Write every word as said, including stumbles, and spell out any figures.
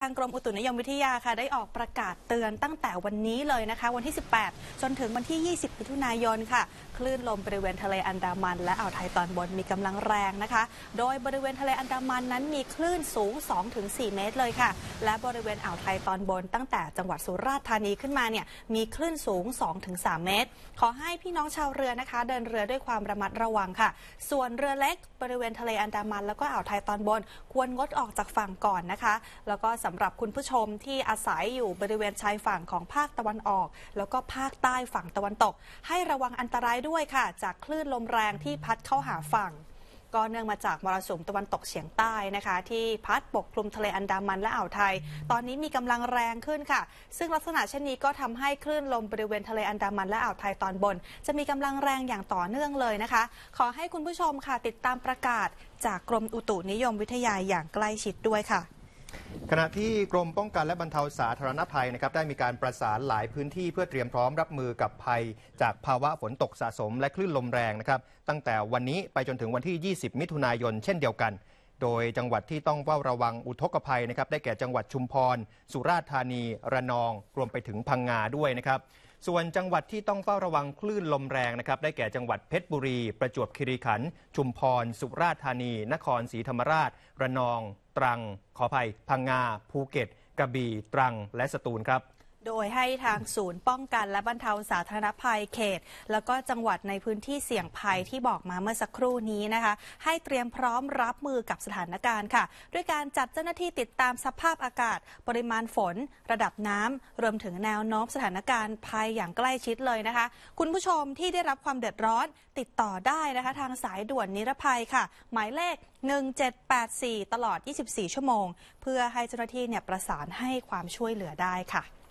ทางกรมอุตุนิยมวิทยาค่ะได้ออกประกาศเตือนตั้งแต่วันนี้เลยนะคะวันที่สิบแปดจนถึงวันที่ยี่สิบมิถุนายนค่ะคลื่นลมบริเวณทะเลอันดามันและอ่าวไทยตอนบนมีกำลังแรงนะคะโดยบริเวณทะเลอันดามันนั้นมีคลื่นสูง สองถึงสี่ เมตรเลยค่ะและบริเวณอ่าวไทยตอนบนตั้งแต่จังหวัดสุราษฎร์ธานีขึ้นมาเนี่ยมีคลื่นสูง สองถึงสาม เมตรขอให้พี่น้องชาวเรือนะคะเดินเรือด้วยความระมัดระวังค่ะส่วนเรือเล็กบริเวณทะเลอันดามันแล้วก็อ่าวไทยตอนบนควรงดออกจากฝั่งก่อนนะคะแล้วก็สำหรับคุณผู้ชมที่อาศัยอยู่บริเวณชายฝั่งของภาคตะวันออกแล้วก็ภาคใต้ฝั่งตะวันตกให้ระวังอันตรายด้วยค่ะจากคลื่นลมแรงที่พัดเข้าหาฝั่งก็เนื่องมาจากมรสุมตะวันตกเฉียงใต้นะคะที่พัดปกคลุมทะเลอันดามันและอ่าวไทยตอนนี้มีกำลังแรงขึ้นค่ะซึ่งลักษณะเช่นนี้ก็ทำให้คลื่นลมบริเวณทะเลอันดามันและอ่าวไทยตอนบนจะมีกำลังแรงอย่างต่อเนื่องเลยนะคะขอให้คุณผู้ชมค่ะติดตามประกาศจากกรมอุตุนิยมวิทยาอย่างใกล้ชิดด้วยค่ะขณะที่กรมป้องกันและบรรเทาสาธารณภัยนะครับได้มีการประสานหลายพื้นที่เพื่อเตรียมพร้อมรับมือกับภัยจากภาวะฝนตกสะสมและคลื่นลมแรงนะครับตั้งแต่วันนี้ไปจนถึงวันที่ยี่สิบมิถุนายนเช่นเดียวกันโดยจังหวัดที่ต้องเฝ้าระวังอุทกภัยนะครับได้แก่จังหวัดชุมพรสุราษฎร์ธานีระนองรวมไปถึงพังงาด้วยนะครับส่วนจังหวัดที่ต้องเฝ้าระวังคลื่นลมแรงนะครับได้แก่จังหวัดเพชรบุรีประจวบคีรีขันธ์ชุมพรสุราษฎร์ธานีนครศรีธรรมราชระนองตรังขออภัยพังงาภูเก็ตกระบี่ตรังและสตูลครับโดยให้ทางศูนย์ป้องกันและบรรเทาสาธารณภัยเขตแล้วก็จังหวัดในพื้นที่เสี่ยงภัยที่บอกมาเมื่อสักครู่นี้นะคะให้เตรียมพร้อมรับมือกับสถานการณ์ค่ะด้วยการจัดเจ้าหน้าที่ติดตามสภาพอากาศปริมาณฝนระดับน้ำรวมถึงแนวโน้มสถานการณ์ภัยอย่างใกล้ชิดเลยนะคะคุณผู้ชมที่ได้รับความเดือดร้อนติดต่อได้นะคะทางสายด่วนนิรภัยค่ะหมายเลขหนึ่งเจ็ดแปดสี่ตลอดยี่สิบสี่ชั่วโมงเพื่อให้เจ้าหน้าที่เนี่ยประสานให้ความช่วยเหลือได้ค่ะ